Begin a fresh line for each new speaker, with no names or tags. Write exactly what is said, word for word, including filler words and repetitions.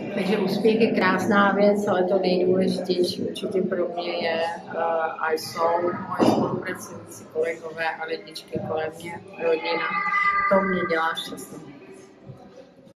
Takže úspěch je krásná věc, ale to nejdůležitější určitě pro mě je uh, a jsou moje spolupracující kolegové a lidičky kolem mě, rodina. To mě dělá šťastnou.